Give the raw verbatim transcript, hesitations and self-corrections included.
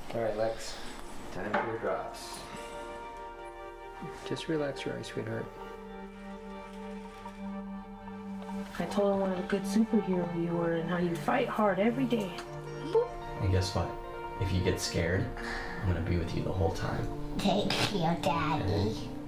Alright, Lex. Time for your drops. Just relax your eyes, sweetheart. I told him what a good superhero you were and how you fight hard every day. And guess what? If you get scared, I'm gonna be with you the whole time. Thank you, Daddy.